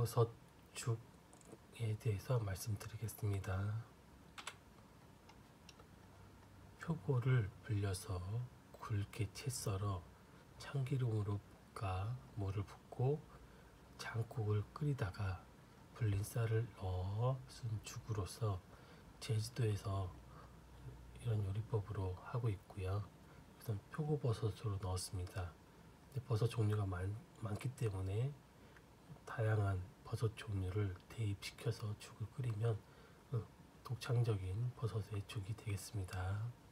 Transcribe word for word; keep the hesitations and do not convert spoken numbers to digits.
버섯죽에 대해서 말씀드리겠습니다. 표고를 불려서 굵게 채 썰어 참기름으로 볶아 물을 붓고 장국을 끓이다가 불린 쌀을 넣어 쓴 죽으로서 제주도에서 이런 요리법으로 하고 있고요. 우선 표고버섯으로 넣었습니다. 근데 버섯 종류가 많, 많기 때문에 다양한 버섯 종류를 대입시켜서 죽을 끓이면 독창적인 버섯의 죽이 되겠습니다.